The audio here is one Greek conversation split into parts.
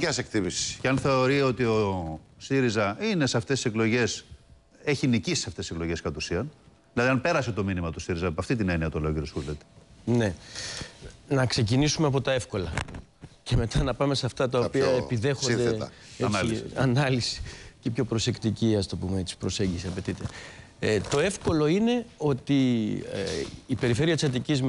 δικιά εκτίμηση. Και αν θεωρεί ότι ο ΣΥΡΙΖΑ είναι σε αυτές τις εκλογές, έχει νικήσει σε αυτές τις εκλογές κατ' ουσίαν. Δηλαδή, αν πέρασε το μήνυμα του ΣΥΡΙΖΑ, από αυτή την έννοια το λέω, κ. Σκουρλέτη. Ναι. Να ξεκινήσουμε από τα εύκολα. Και μετά να πάμε σε αυτά τα οποία επιδέχονται ανάλυση και πιο προσεκτική, ας το πούμε έτσι, προσέγγιση απαιτείται. Το εύκολο είναι ότι η περιφέρεια της Αττικής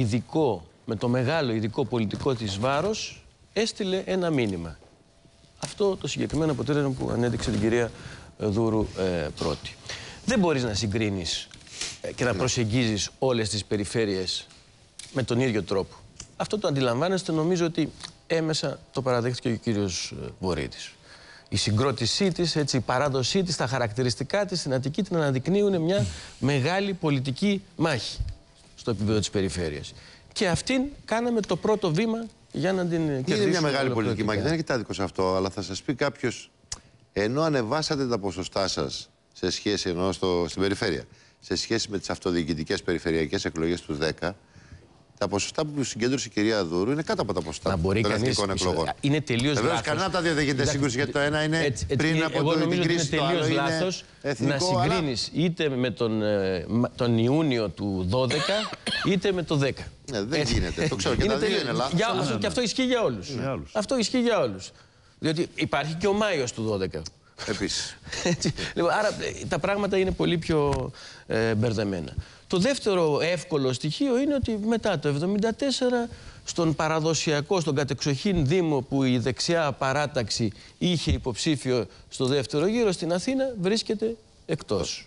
με το μεγάλο ειδικό πολιτικό της βάρος έστειλε ένα μήνυμα. Αυτό το συγκεκριμένο αποτέλεσμα που ανέδειξε την κυρία Δούρου πρώτη. Δεν μπορείς να συγκρίνεις και να προσεγγίζεις όλες τις περιφέρειες με τον ίδιο τρόπο. Αυτό το αντιλαμβάνεστε, νομίζω ότι έμεσα το παραδέχτηκε και ο κύριος Βορύδης. Η συγκρότησή της, έτσι, η παράδοσή της, τα χαρακτηριστικά της στην Αττική την αναδεικνύουν μια μεγάλη πολιτική μάχη στο επίπεδο της περιφέρειας. Και αυτήν κάναμε το πρώτο βήμα για να την κερδίσουμε. Είναι μια μεγάλη πολιτική μάχη, δεν έχετε άδικο σε αυτό, αλλά θα σας πει κάποιος, ενώ ανεβάσατε τα ποσοστά σας σε σχέση, ενώ στην περιφέρεια, σε σχέση με τις αυτοδιοικητικές περιφερειακές εκλογές του 10, τα ποσοστά που συγκέντρωσε η κυρία Δούρου είναι κάτω από τα ποσοστά των εθνικών εκλογών. Είναι τελείως λάθος. Βεβαίως, κανένα από τα δύο δεν γίνεται σύγκρουση, γιατί το ένα είναι πριν από την κρίση, το άλλο είναι εθνικό. Να συγκρίνεις είτε με τον Ιούνιο του 12 είτε με το 10. Δεν γίνεται. Το ξέρω και τα δύο είναι λάθος. Και αυτό ισχύει για όλους. Αυτό ισχύει για όλους. Διότι υπάρχει και ο Μάιος του 12. Επίσης. Άρα τα πράγματα είναι πολύ πιο μπερδεμένα. Το δεύτερο εύκολο στοιχείο είναι ότι μετά το 1974 στον παραδοσιακό, στον κατεξοχήν Δήμο που η δεξιά παράταξη είχε υποψήφιο στο δεύτερο γύρο στην Αθήνα, βρίσκεται εκτός.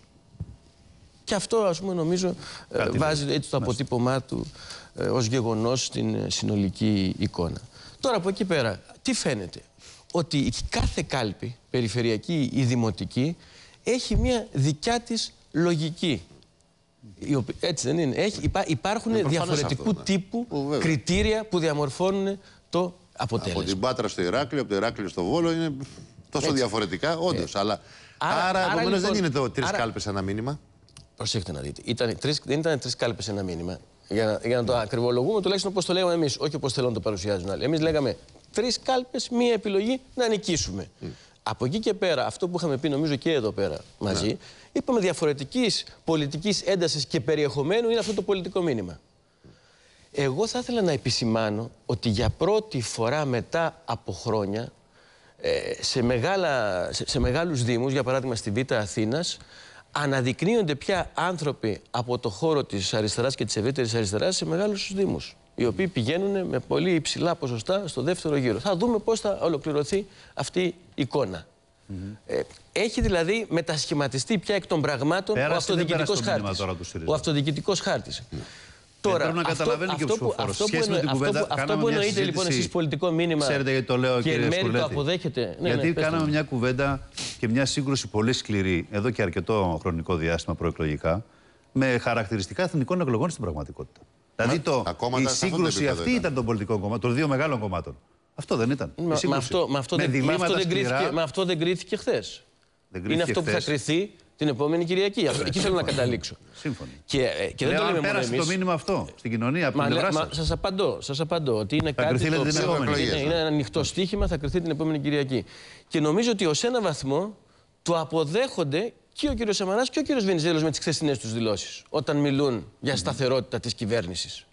Και αυτό, ας πούμε, νομίζω βάζει έτσι το αποτύπωμά του ως γεγονός στην συνολική εικόνα. Τώρα από εκεί πέρα, τι φαίνεται? Ότι η κάθε κάλπη, περιφερειακή ή δημοτική, έχει μια δικιά της λογική. Έτσι δεν είναι? Υπάρχουν διαφορετικού τύπου κριτήρια που διαμορφώνουν το αποτέλεσμα. Από την Πάτρα στο Ηράκλειο, από το Ηράκλειο στο Βόλο είναι τόσο διαφορετικά, όντως. Άρα επομένως δεν είναι το τρεις κάλπες ένα μήνυμα. Προσέχτε να δείτε. Δεν ήταν τρεις κάλπες ένα μήνυμα. Για να το ακριβολογούμε, τουλάχιστον όπως το λέγαμε εμείς, όχι όπως θέλουν να το παρουσιάζουν άλλοι. Εμείς λέγαμε τρεις κάλπες, μία επιλογή να νικήσουμε. Από εκεί και πέρα, αυτό που είχαμε πει νομίζω και εδώ πέρα μαζί, είπαμε διαφορετικής πολιτικής έντασης και περιεχομένου είναι αυτό το πολιτικό μήνυμα. Εγώ θα ήθελα να επισημάνω ότι για πρώτη φορά μετά από χρόνια σε μεγάλους δήμους, για παράδειγμα στη Β' Αθήνας, αναδεικνύονται πια άνθρωποι από το χώρο της αριστεράς και της ευρύτερης αριστεράς σε μεγάλους δήμους, οι οποίοι πηγαίνουν με πολύ υψηλά ποσοστά στο δεύτερο γύρο. Θα δούμε πώς θα ολοκληρωθεί αυτή η εικόνα. Έχει δηλαδή μετασχηματιστεί πια εκ των πραγμάτων ο αυτοδιοικητικός χάρτης. Τώρα, αυτό που εννοείτε λοιπόν εσείς πολιτικό μήνυμα, ξέρετε γιατί το λέω, και εν μέρει το αποδέχετε. Γιατί κάναμε μια κουβέντα και μια σύγκρουση πολύ σκληρή εδώ και αρκετό χρονικό διάστημα προεκλογικά με χαρακτηριστικά εθνικών εκλογών στην πραγματικότητα. Δηλαδή η σύγκρουση αυτή ήταν των πολιτικών κομμάτων, των δύο μεγάλων κομμάτων. Αυτό δεν ήταν? Με αυτό δεν κρίθηκε χθες. Είναι αυτό που θα κριθεί την επόμενη Κυριακή. Εκεί θέλω να καταλήξω. Σύμφωνοι. Και δεν το λέμε μόνο εμείς. το μήνυμα αυτό στην κοινωνία από την πλευρά σας. Σας απαντώ ότι είναι κάτι το οποίο είναι ένα ανοιχτό στοίχημα, θα κριθεί την επόμενη Κυριακή. Και νομίζω ότι ως ένα βαθμό το αποδέχονται και ο κύριος Σαμαράς και ο κύριος Βενιζέλος με τις χθεσινές τους δηλώσεις, όταν μιλούν για σταθερότητα της κυβέρνησης.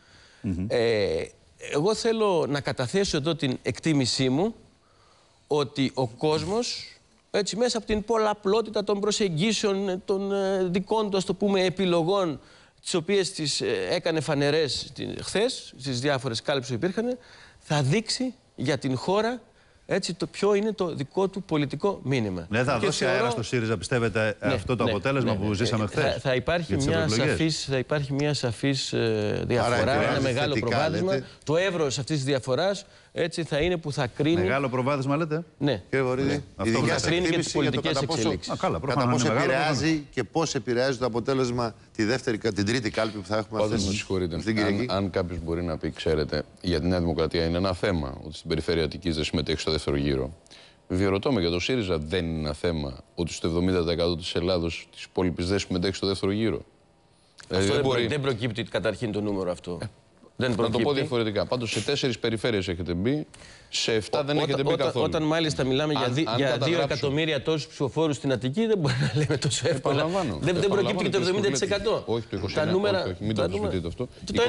Εγώ θέλω να καταθέσω εδώ την εκτίμησή μου ότι ο κόσμος, έτσι, μέσα από την πολλαπλότητα των προσεγγίσεων, των δικών του, ας το πούμε, επιλογών, τις οποίες τις έκανε φανερές χθες, στις διάφορες κάλπες που υπήρχαν, θα δείξει για την χώρα, έτσι, το ποιο είναι το δικό του πολιτικό μήνυμα. Ναι, θα δώσει αέρα στο ΣΥΡΙΖΑ, πιστεύετε, αυτό το αποτέλεσμα που ζήσαμε χθες? Θα υπάρχει μια σαφής διαφορά, ένα μεγάλο προβάδισμα. Το εύρος αυτής της διαφοράς, έτσι, θα είναι που θα κρίνει. Μεγάλο προβάδισμα, λέτε? Ναι. Κύριε Βορύδη, η δικιά σας εκτίμηση για το κατά πόσο επηρεάζει και πώς επηρεάζει το αποτέλεσμα την τρίτη κάλπη που θα έχουμε αυτή την Κυριακή? Αν κάποιος μπορεί να πει, ξέρετε, για τη Νέα Δημοκρατία είναι ένα θέμα ότι στην περιφέρεια Αττικής δεν συμμετέχει στο δεύτερο γύρο. Διερωτώ με, για το ΣΥΡΙΖΑ δεν είναι ένα θέμα ότι στο 70% της Ελλάδος, της υπόλοιπης, δεν συμμετέχει στο δεύτερο γύρο? Δεν προκύπτει καταρχήν το νούμερο αυτό. Να το πω διαφορετικά. Πάντως σε 4 περιφέρειες έχετε μπει Σε 7 δεν έχετε μπει καθόλου. Όταν μάλιστα μιλάμε για 2 εκατομμύρια τόσους ψηφοφόρους στην Αττική, δεν μπορεί να λέμε τόσο εύκολα. Δεν προκύπτει και το 70%. Όχι, το 29%. Τα νούμερα, όχι, μην το αμφισβητείτε αυτό.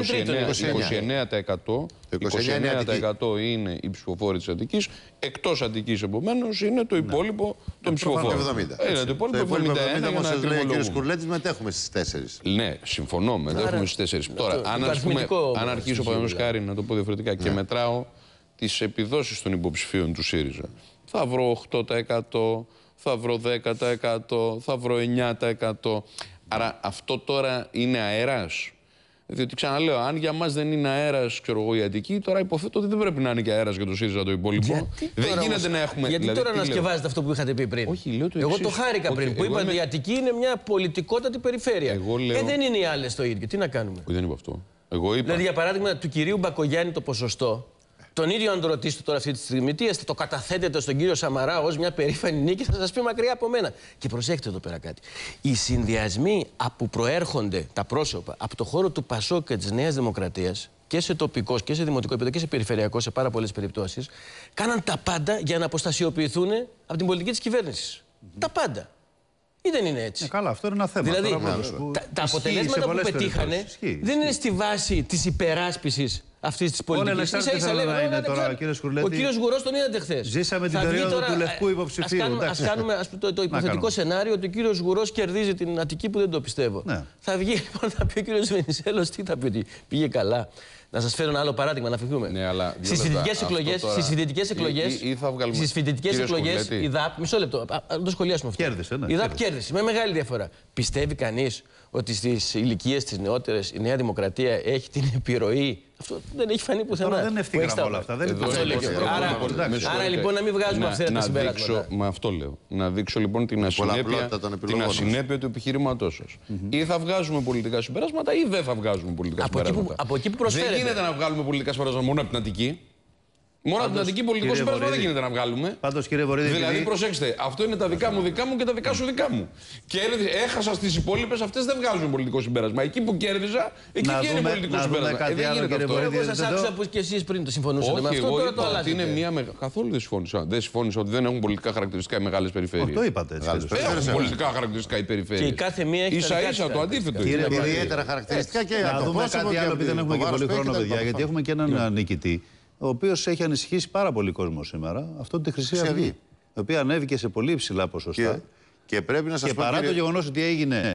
29% είναι οι ψηφοφόροι της Αττικής. Εκτός Αττικής, επομένως, είναι το υπόλοιπο των ψηφοφόρων. Το υπόλοιπο 71, όπως σας λέει ο κ. Κουρλέτης, μετέχουμε στις 4. Ναι, συμφωνώ, μετέχουμε στις 4. Τώρα, αν αρχίσω, παραδείγματος χάρη, να το πω διαφορετικά, και μετράω τις επιδόσεις των υποψηφίων του ΣΥΡΙΖΑ, θα βρω 8%, θα βρω 10%, θα βρω 9%. Άρα αυτό τώρα είναι αέρας. Διότι ξαναλέω, αν για μας δεν είναι αέρας, ξέρω εγώ, η Αττική, τώρα υποθέτω ότι δεν πρέπει να είναι και αέρας για το ΣΥΡΙΖΑ το υπόλοιπο. Δεν γίνεται να έχουμε. Γιατί δηλαδή, τώρα ανασκευάζετε αυτό που είχατε πει πριν? Όχι, λέω το εγώ το χάρηκα πριν που είπατε η Αττική είναι μια πολιτικότατη περιφέρεια. Δεν είναι οι άλλες το ίδιο. Τι να κάνουμε? Δεν είπα αυτό. Εγώ είπα. Δηλαδή, για παράδειγμα, του κυρίου Μπακογιάννη το ποσοστό. Τον ίδιο αν το ρωτήσετε τώρα αυτή τη στιγμή, τι το καταθέτετε στον κύριο Σαμαρά ως μια περήφανη νίκη, θα σας πει μακριά από μένα. Και προσέχετε εδώ πέρα κάτι. Οι συνδυασμοί που προέρχονται τα πρόσωπα από το χώρο του ΠΑΣΟΚ και της Νέας Δημοκρατίας, και σε τοπικό και σε δημοτικό επίπεδο και σε περιφερειακό, σε πάρα πολλές περιπτώσεις, κάναν τα πάντα για να αποστασιοποιηθούν από την πολιτική της κυβέρνησης. Τα πάντα. Ή δεν είναι έτσι? Καλά, αυτό είναι ένα θέμα. Δηλαδή, τα αποτελέσματα που πετύχανε δεν είναι στη βάση της υπεράσπισης αυτής της πολιτικής. Ο κύριος Γουρός τον είδατε χθες. Ζήσαμε την περίοδο του λευκού υποψηφίου. Ας κάνουμε το υποθετικό σενάριο ότι ο κύριος Γουρός κερδίζει την Αττική, που δεν το πιστεύω. Θα βγει λοιπόν, θα πει ο κύριος Βενιζέλος, τι θα πει, ότι πήγε καλά? Να σας φέρω ένα άλλο παράδειγμα, να φυγούμε. Ναι, αλλά στις φοιτητικές εκλογές, η ΔΑΠ. Μισό λεπτό, να το σχολιάσουμε αυτό. Κέρδισε, ναι. Η ΔΑΠ κέρδισε με μεγάλη διαφορά. Πιστεύει κανείς ότι στις ηλικίες τις νεότερες η Νέα Δημοκρατία έχει την επιρροή? Αυτό δεν έχει φανεί πουθενά. Τώρα δεν είναι ευθύγραμμα όλα αυτά. Άρα λοιπόν να μην βγάζουμε αυθαίρετα συμπεράσματα. Μα αυτό λέω. Να δείξω λοιπόν την ασυνέπεια του επιχειρήματός σας. Ή θα βγάζουμε πολιτικά συμπεράσματα ή δεν θα βγάζουμε πολιτικά συμπεράσματα. Από εκεί που προσφέρετε. Δεν γίνεται να βγάλουμε πολιτικά συμπεράσματα μόνο από την Αττική. Μόνο από την Αττική πολιτικό συμπέρασμα δεν γίνεται να βγάλουμε. Πάντως, κύριε Βορύδη, δηλαδή, προσέξτε, αυτό είναι τα δικά μου και τα δικά σου δικά μου. Και έχασα στις υπόλοιπες, αυτές δεν βγάζουν πολιτικό συμπέρασμα. Εκεί που κέρδιζα, εκεί βγαίνει πολιτικό συμπέρασμα. Δεν γίνεται αυτό. Εγώ σας άκουσα που και εσείς πριν το συμφωνούσατε με αυτό. Τώρα το αλλάζετε. Καθόλου δεν συμφώνησα. Δεν συμφώνησα ότι δεν έχουν πολιτικά χαρακτηριστικά οι μεγάλες περιφέρειες. Το είπατε έτσι. Έχουν πολιτικά χαρακτηριστικά οι περιφέρειες. Και η κάθε μία έχει ίσα-ίσα το αντίθετο. Ιδιαίτερα χαρακτηριστικά και να δούμε κάτι άλλο, επειδή δεν έχουμε και πολύ χρόνο, παιδιά, γιατί έχουμε και έναν νικητή, ο οποίος έχει ανησυχήσει πάρα πολύ κόσμο σήμερα, αυτό τη Χρυσή Αυγή, η οποία ανέβηκε σε πολύ υψηλά ποσοστά. Και πρέπει να σας πω, παρά το γεγονός ότι έγινε